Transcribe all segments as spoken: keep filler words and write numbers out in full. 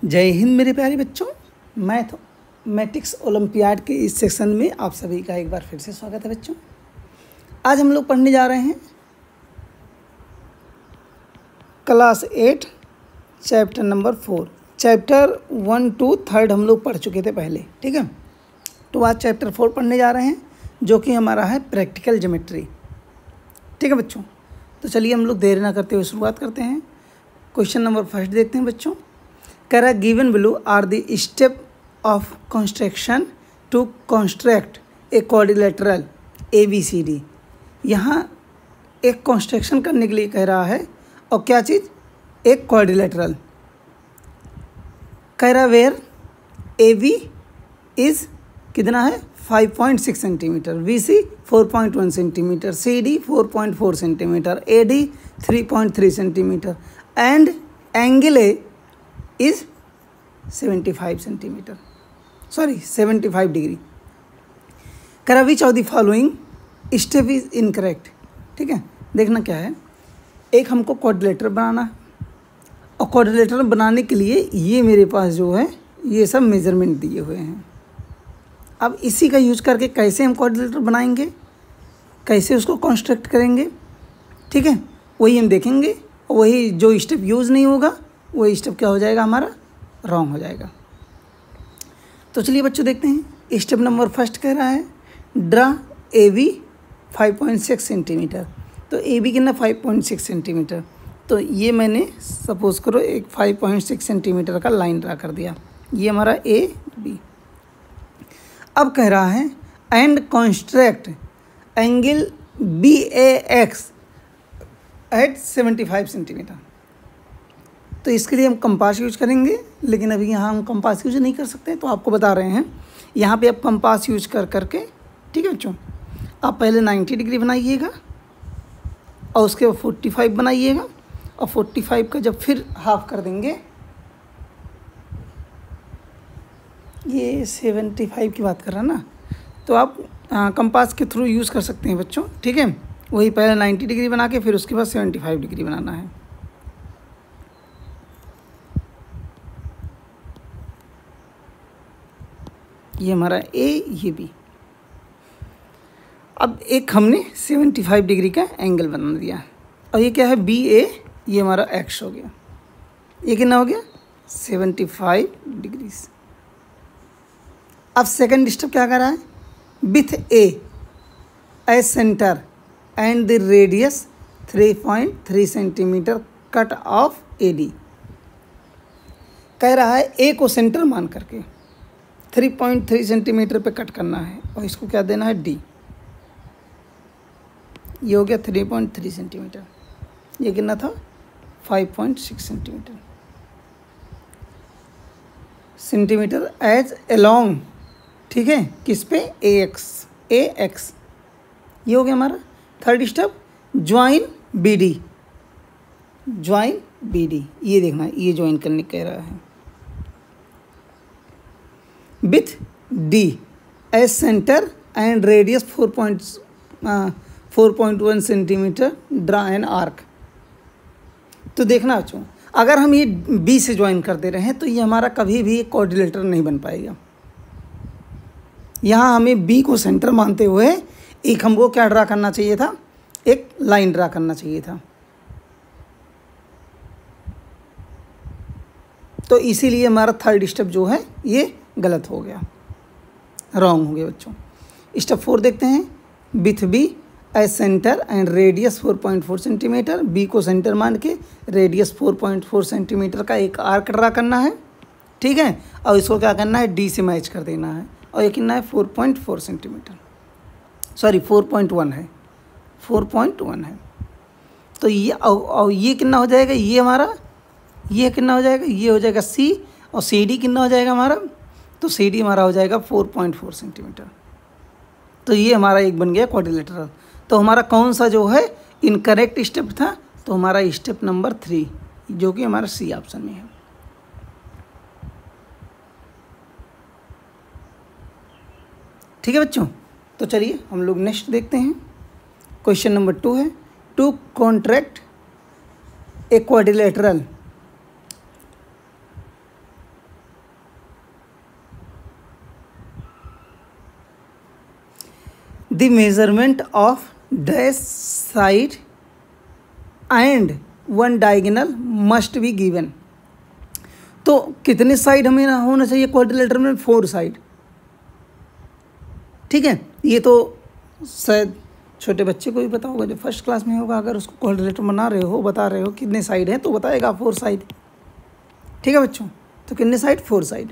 जय हिंद मेरे प्यारे बच्चों। मैथमेटिक्स ओलंपियाड के इस सेक्शन में आप सभी का एक बार फिर से स्वागत है बच्चों। आज हम लोग पढ़ने जा रहे हैं class eight chapter number four. Chapter one two third हम लोग पढ़ चुके थे पहले, ठीक है। तो आज चैप्टर फोर पढ़ने जा रहे हैं जो कि हमारा है प्रैक्टिकल ज्योमेट्री, ठीक है बच्चों। तो चलिए हम लोग देर ना करते हुए शुरुआत करते हैं। क्वेश्चन नंबर फर्स्ट देखते हैं बच्चों। कह रहा है given below are the step of construction to construct a quadrilateral A B C D. यहाँ एक कंस्ट्रक्शन करने के लिए कह रहा है, और क्या चीज़, एक क्वाड्रिलेटरल। कह रहा वेयर ए बी इज़ कितना है five point six centimetre, B C four point one centimetre, C D four point four centimetre, A D three point three centimetre and angle A is seventy five centimetre, sorry seventy five degree. करा which of the following step is incorrect. ठीक है, देखना क्या है। एक हमको quadrilateral बनाना है, और क्वाड्रिलेटरल बनाने के लिए ये मेरे पास जो है ये सब मेजरमेंट दिए हुए हैं। अब इसी का यूज करके कैसे हम क्वाड्रिलेटरल बनाएंगे, कैसे उसको कंस्ट्रक्ट करेंगे, ठीक है, वही हम देखेंगे। वही जो स्टेप यूज़ नहीं होगा वही स्टेप क्या हो जाएगा, हमारा रॉन्ग हो जाएगा। तो चलिए बच्चों देखते हैं। स्टेप नंबर फर्स्ट कह रहा है draw A B five point six centimetre. तो ए बी कितना फाइव पॉइंट सिक्स सेंटीमीटर। तो ये मैंने सपोज करो एक फाइव पॉइंट सिक्स सेंटीमीटर का लाइन ड्रा कर दिया, ये हमारा ए बी। अब कह रहा है and construct angle B A X at seventy five centimetre. तो इसके लिए हम कंपास यूज करेंगे, लेकिन अभी यहाँ हम कंपास यूज नहीं कर सकते, तो आपको बता रहे हैं यहाँ पे आप कंपास यूज कर करके, ठीक है बच्चों, आप पहले नाइन्टी डिग्री बनाइएगा और उसके बाद फोर्टी फाइव बनाइएगा, और फोर्टी फाइव का जब फिर हाफ कर देंगे, ये सेवेंटी फाइव की बात कर रहा है ना, तो आप कंपास के थ्रू यूज़ कर सकते हैं बच्चों, ठीक है। वही पहले नाइन्टी डिग्री बना के फिर उसके बाद सेवेंटी फाइव डिग्री बनाना है। ये हमारा ए, ये बी। अब एक हमने सेवेंटी फाइव डिग्री का एंगल बना दिया, और ये क्या है बी ए, ये हमारा एक्स हो गया। ये कितना हो गया सेवेंटी फाइव डिग्रीज। अब सेकंड स्टेप क्या कर रहा है, with A as centre and the radius three point three centimetre cut off A D. कह रहा है ए को सेंटर मान करके थ्री पॉइंट थ्री सेंटीमीटर पे कट करना है, और इसको क्या देना है डी। ये हो गया थ्री पॉइंट थ्री सेंटीमीटर। ये कितना था five point six centimetre centimetre edge along, ठीक है, किस पे, ए एक्स, ए एक्स। ये हो गया हमारा third step. Join B D, join B D, ये देखना ये ज्वाइन करने कह रहा है। With D as centre and radius four point four point one centimetre draw an arc. तो देखना बच्चों, अगर हम ये बी से ज्वाइन कर दे रहे हैं तो ये हमारा कभी भी एक क्वाड्रिलेटरल नहीं बन पाएगा। यहाँ हमें बी को सेंटर मानते हुए एक हमको क्या ड्रा करना चाहिए था, एक लाइन ड्रा करना चाहिए था। तो इसीलिए हमारा थर्ड स्टेप जो है ये गलत हो गया, रॉन्ग हो गया बच्चों। स्टेप फोर देखते हैं। With B as centre and radius four point four centimetre. B को सेंटर मान के radius four point four centimetre का एक आर्क ड्रा करना है, ठीक है, और इसको क्या करना है डी से मैच कर देना है, और ये कितना है four point four centimetre, sorry four point one है, फोर पॉइंट वन है। तो ये और ये कितना हो जाएगा, ये हमारा ये कितना हो जाएगा, ये हो जाएगा सी, और सी डी कितना हो जाएगा हमारा, तो सी डी हमारा हो जाएगा फोर पॉइंट फोर सेंटीमीटर। तो ये हमारा एक बन गया क्वाड्रिलेटरल। तो हमारा कौन सा जो है इनकरेक्ट स्टेप था, तो हमारा स्टेप नंबर थ्री, जो कि हमारा सी ऑप्शन में है। ठीक है बच्चों, तो चलिए हम लोग नेक्स्ट देखते हैं। क्वेश्चन नंबर टू है to contract a quadrilateral the measurement of dash side and one diagonal must be given. तो कितने साइड हमें होना चाहिए क्वाड्रिलेटरल में? Four side. ठीक है, ये तो शायद छोटे बच्चे को भी पता होगा, जो फर्स्ट क्लास में होगा, अगर उसको क्वाड्रिलेटर बना रहे हो, बता रहे हो कितने साइड हैं तो बताएगा फोर साइड। ठीक है बच्चों, तो कितने साइड? Four side.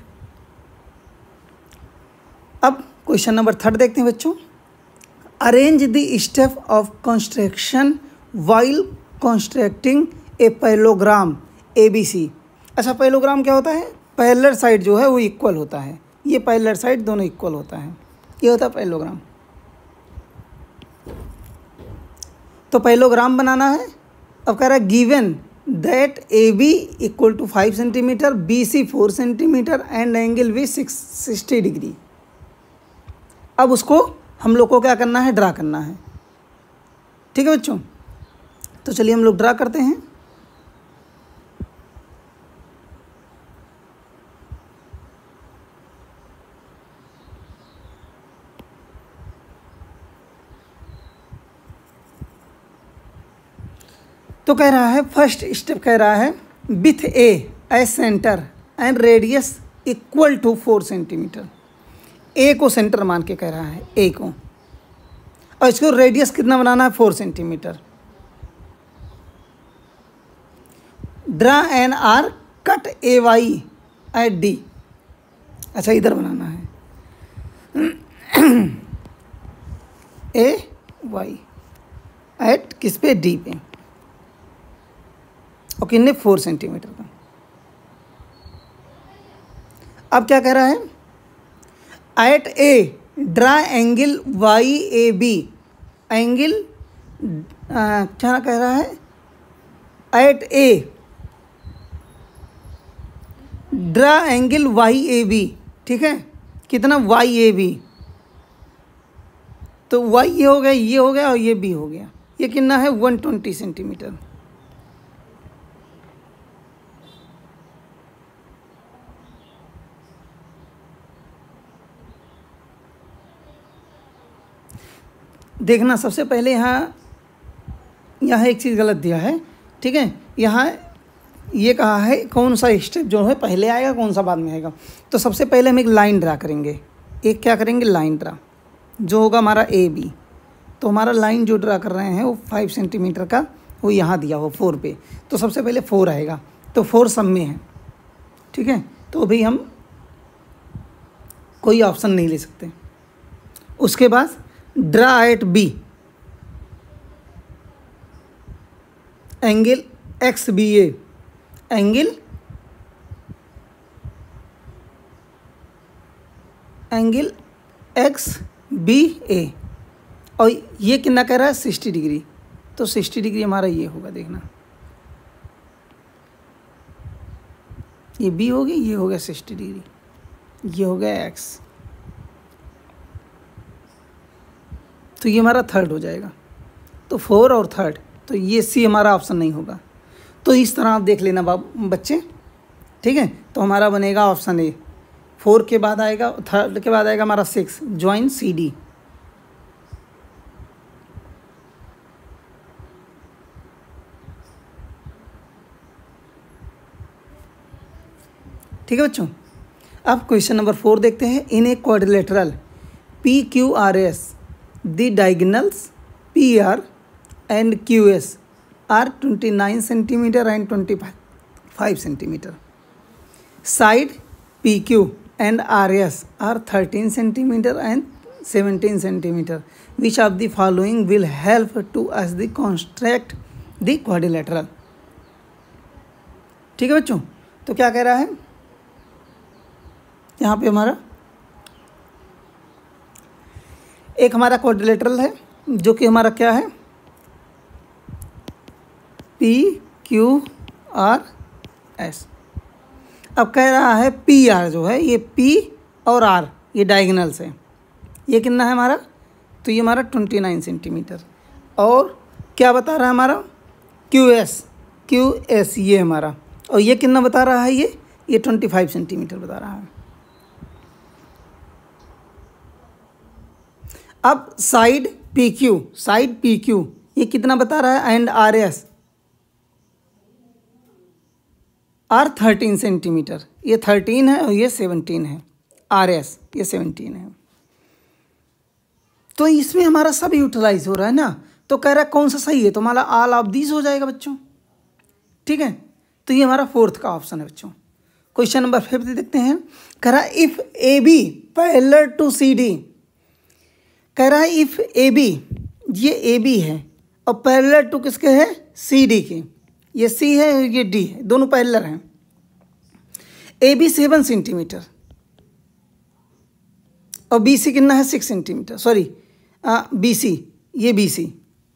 अब क्वेश्चन नंबर थर्ड देखते हैं बच्चों। Arrange the step of construction while constructing a parallelogram A B C. अच्छा, पैरेललोग्राम क्या होता है? पैरेलल साइड जो है वो इक्वल होता है, ये पैरेलल साइड दोनों इक्वल होता है, ये होता है पैरेललोग्राम। तो पैरेललोग्राम बनाना है। अब कह रहा है given that A B equal to five centimetre, B C four centimetre and angle B six sixty degree. अब उसको हम लोग को क्या करना है? ड्रा करना है। ठीक है बच्चों, तो चलिए हम लोग ड्रा करते हैं। तो कह रहा है फर्स्ट स्टेप कह रहा है with A as centre and radius equal to four centimetre. A को सेंटर मान के कह रहा है, ए को, और इसको रेडियस कितना बनाना है? Four centimetre. Draw an arc cut A Y at D. अच्छा, इधर बनाना है ए वाई एट किस पे? डी पे, और कितने? फोर सेंटीमीटर का। अब क्या कह रहा है? At A draw angle Y A B. Angle क्या कह रहा है? At A draw angle Y A B. ठीक है, कितना? Y A B. तो वाई ये हो गया, ये हो गया और ये बी हो गया। ये कितना है? One twenty centimetre. देखना, सबसे पहले यहाँ यहाँ एक चीज़ गलत दिया है। ठीक है, यहाँ ये कहा है कौन सा स्टेप जो है पहले आएगा, कौन सा बाद में आएगा। तो सबसे पहले हम एक लाइन ड्रा करेंगे। एक क्या करेंगे? लाइन ड्रा, जो होगा हमारा ए बी। तो हमारा लाइन जो ड्रा कर रहे हैं वो फाइव सेंटीमीटर का, वो यहाँ दिया हो फोर पे। तो सबसे पहले फोर आएगा, तो फोर सब में है। ठीक है, तो अभी हम कोई ऑप्शन नहीं ले सकते। उसके बाद draw at B angle X B A. Angle angle X B A, और ये कितना कह रहा है? Sixty degree. तो सिक्सटी डिग्री हमारा ये होगा, देखना, ये बी हो गई, ये हो गया सिक्सटी डिग्री, ये हो गया एक्स। तो ये हमारा थर्ड हो जाएगा। तो फोर और थर्ड, तो ये सी हमारा ऑप्शन नहीं होगा। तो इस तरह आप देख लेना बाब बच्चे। ठीक है, तो हमारा बनेगा ऑप्शन ए। फोर के बाद आएगा, थर्ड के बाद आएगा हमारा सिक्स, ज्वाइन सी डी। ठीक है बच्चों, अब क्वेश्चन नंबर फोर देखते हैं। In a quadrilateral P Q R S the diagonals P R and Q S are twenty nine centimetre and twenty five centimetre. Side P Q and R S are thirteen centimeter and seventeen centimeter. Which of the following will help to us the construct the quadrilateral? ठीक है बच्चों, तो क्या कह रहा है यहाँ पे? हमारा एक हमारा क्वाड्रिलेटरल है जो कि हमारा क्या है? P Q R S। अब कह रहा है पी आर जो है, ये पी और आर ये डायगोनल्स है। ये कितना है हमारा? तो ये हमारा ट्वेंटी नाइन सेंटीमीटर। और क्या बता रहा है हमारा? क्यू एस, क्यू एस ये हमारा, और ये कितना बता रहा है? ये ये ट्वेंटी फाइव सेंटीमीटर बता रहा है। अब side P Q, side P Q ये कितना बता रहा है, and R S are thirteen centimetre, ये थर्टीन है और ये सेवनटीन है, आर एस ये सेवनटीन है। तो इसमें हमारा सब यूटिलाइज हो रहा है ना, तो कह रहा है कौन सा सही है, तो हमारा ऑल ऑफ दीज हो जाएगा बच्चों। ठीक है, तो ये हमारा फोर्थ का ऑप्शन है बच्चों। क्वेश्चन नंबर फिफ्थ देखते हैं। कह रहा है if A B parallel to C D, कह रहा है इफ ए बी, ये ए बी है और पैरेलल टू किसके है, सी डी के, ये सी है और ये डी है, दोनों पैरेलल हैं। ए बी सेवन सेंटीमीटर और बी सी कितना है, six centimetre, sorry B C, ये बी सी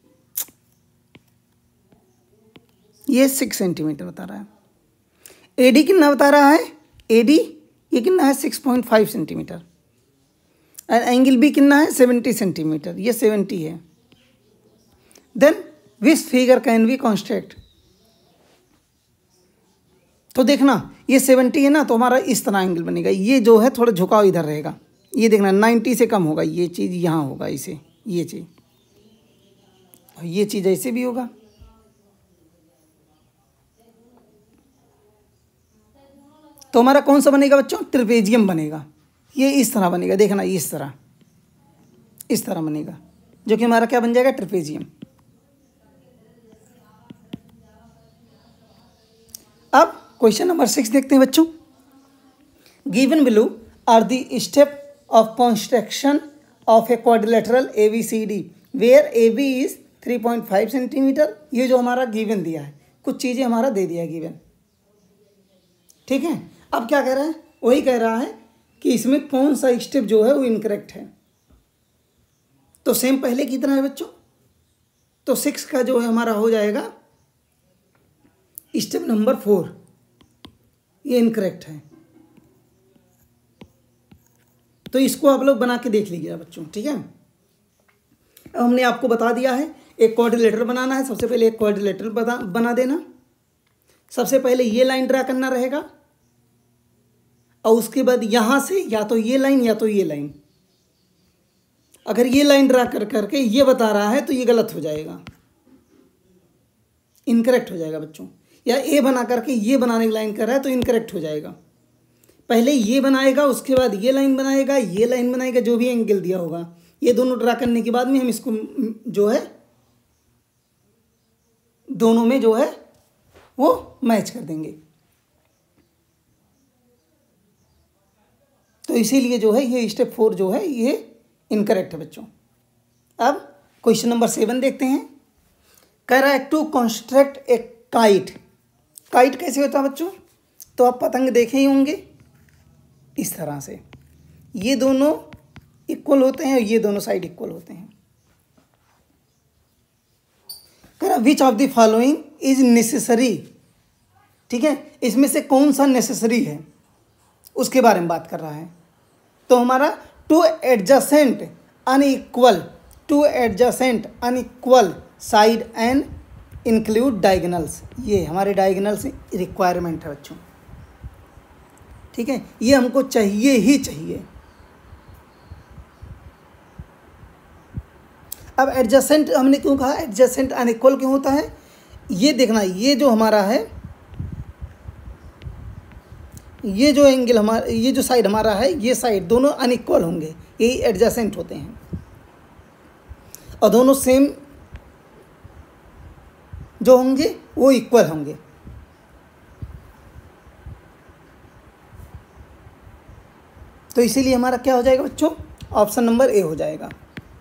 ये सिक्स सेंटीमीटर बता रहा है। ए डी कितना बता रहा है, ए डी ये कितना है, सिक्स पॉइंट फाइव सेंटीमीटर, और एंगल बी कितना है, सेवेंटी सेंटीमीटर, ये सेवेंटी है। Then which figure can be construct, तो देखना ये सेवेंटी है ना, तो हमारा इस तरह एंगल बनेगा, ये जो है थोड़ा झुकाव इधर रहेगा, ये देखना नाइन्टी से कम होगा, ये चीज़ यहाँ होगा, इसे ये चीज़, और ये चीज़ ऐसे भी होगा। तो हमारा कौन सा बनेगा बच्चों, ट्रेपेजियम बनेगा, ये इस तरह बनेगा, देखना इस तरह, इस तरह बनेगा, जो कि हमारा क्या बन जाएगा, ट्रेपेजियम। अब क्वेश्चन नंबर सिक्स देखते हैं बच्चों। Given below are the step of construction of a quadrilateral A B C D where A B is three point five centimetre. ये जो हमारा गिवन दिया है, कुछ चीज़ें हमारा दे दिया है गिवन, ठीक है। अब क्या कह रहा है, वही कह रहा है कि इसमें कौन सा स्टेप जो है वो इनकरेक्ट है। तो सेम पहले कितना है बच्चों, तो सिक्स का जो है हमारा हो जाएगा स्टेप नंबर फोर, ये इनकरेक्ट है। तो इसको आप लोग बना के देख लीजिएगा बच्चों, ठीक है। अब हमने आपको बता दिया है एक क्वाड्रिलेटरल बनाना है, सबसे पहले एक क्वाड्रिलेटरल बना बना देना। सबसे पहले ये लाइन ड्रा करना रहेगा और उसके बाद यहाँ से या तो ये लाइन या तो ये लाइन, अगर ये लाइन ड्रा कर करके ये बता रहा है तो ये गलत हो जाएगा, इनकरेक्ट हो जाएगा बच्चों। या ए बना करके ये बनाने की लाइन कर रहा है तो इनकरेक्ट हो जाएगा। पहले ये बनाएगा, उसके बाद ये लाइन बनाएगा, ये लाइन बनाएगा, जो भी एंगल दिया होगा, ये दोनों ड्रा करने के बाद में हम इसको जो है दोनों में जो है वो मैच कर देंगे। तो इसीलिए जो है ये स्टेप फोर जो है ये इनकरेक्ट है बच्चों। अब क्वेश्चन नंबर सेवन देखते हैं। कह रहा है to construct a kite. Kite कैसे होता है बच्चों, तो आप पतंग देखे ही होंगे इस तरह से, ये दोनों इक्वल होते हैं और ये दोनों साइड इक्वल होते हैं। कह रहा which of the following is necessary, ठीक है, इसमें से कौन सा नेसेसरी है उसके बारे में बात कर रहा है। तो हमारा two adjacent unequal, two adjacent unequal side and include diagonals, ये हमारे डायगोनल्स रिक्वायरमेंट है बच्चों, ठीक है, ये हमको चाहिए ही चाहिए। अब एडजेसेंट हमने क्यों कहा, एडजेसेंट अनइक्वल क्यों होता है, ये देखना, ये जो हमारा है, ये जो एंगल हमारा, ये जो साइड हमारा है, ये साइड दोनों अनइक्वल होंगे, यही एडजेसेंट होते हैं। और दोनों सेम जो होंगे वो इक्वल होंगे। तो इसीलिए हमारा क्या हो जाएगा बच्चों, ऑप्शन नंबर ए हो जाएगा।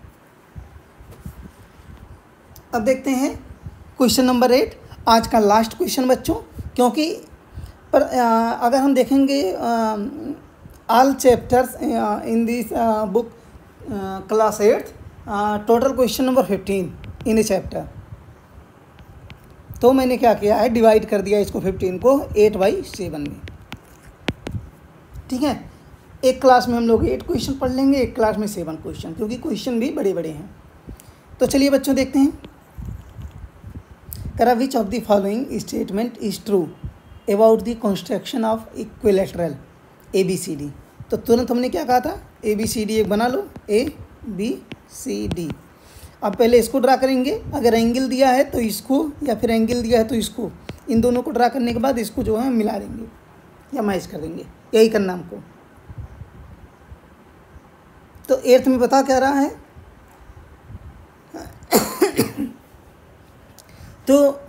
अब देखते हैं क्वेश्चन नंबर एट, आज का लास्ट क्वेश्चन बच्चों, क्योंकि पर आ, अगर हम देखेंगे all chapters in this book class eighth, total question number fifteen in a chapter, तो मैंने क्या किया है, डिवाइड कर दिया इसको फिफ्टीन को एट बाई सेवन में, ठीक है। एक क्लास में हम लोग एट क्वेश्चन पढ़ लेंगे, एक क्लास में सेवन क्वेश्चन, क्योंकि क्वेश्चन भी बड़े बड़े हैं। तो चलिए बच्चों देखते हैं। करा which of the following statement is true about the construction of equilateral A B C D. तो तुरंत हमने क्या कहा था, ए बी सी डी एक बना लो, ए बी सी डी। अब पहले इसको ड्रा करेंगे, अगर एंगल दिया है तो इसको, या फिर एंगल दिया है तो इसको, इन दोनों को ड्रा करने के बाद इसको जो है मिला देंगे या मैच कर देंगे, यही करना हमको। तो एर्थ में बता क्या रहा है तो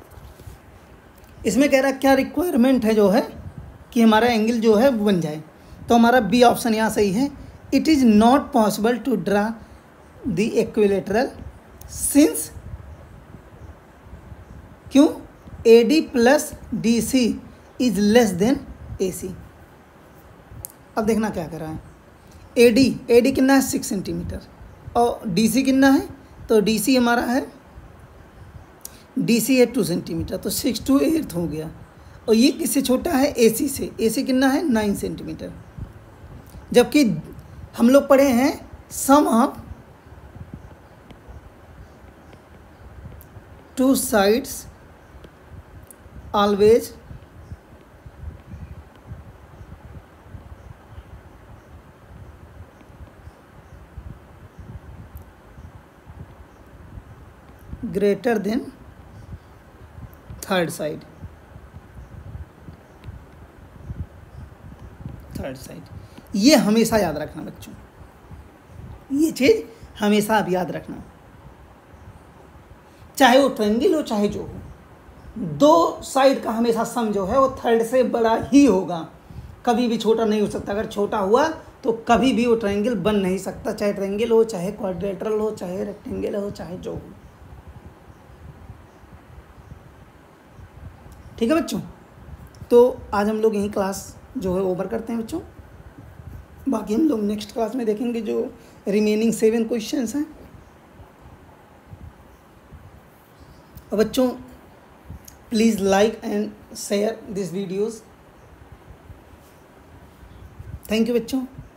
इसमें कह रहा है क्या रिक्वायरमेंट है जो है कि हमारा एंगल जो है वो बन जाए। तो हमारा बी ऑप्शन यहाँ सही है। It is not possible to draw the equilateral since, क्यों, A D plus D C is less than A C. अब देखना क्या कर रहा है, ए डी ए डी कितना है सिक्स सेंटीमीटर और डी सी कितना है, तो डी सी हमारा है, डी सी है टू सेंटीमीटर, तो सिक्स टू एट हो गया। और ये किससे छोटा है, ए सी से, ए सी कितना है नाइन सेंटीमीटर। जबकि हम लोग पढ़े हैं sum of two sides always greater than third side, third side. ये हमेशा याद रखना बच्चों, ये चीज़ हमेशा आप याद रखना, चाहे वो ट्रायंगल हो चाहे जो हो, दो साइड का हमेशा सम जो है वो थर्ड से बड़ा ही होगा, कभी भी छोटा नहीं हो सकता। अगर छोटा हुआ तो कभी भी वो ट्रायंगल बन नहीं सकता, चाहे ट्रायंगल हो चाहे क्वाड्रिलेटरल हो चाहे रेक्टेंगल हो चाहे जो हो। ठीक है बच्चों, तो आज हम लोग यही क्लास जो है ओवर करते हैं बच्चों। बाकी हम लोग नेक्स्ट क्लास में देखेंगे जो रिमेनिंग सेवन क्वेश्चंस हैं। और बच्चों please like and share this videos. Thank you बच्चों।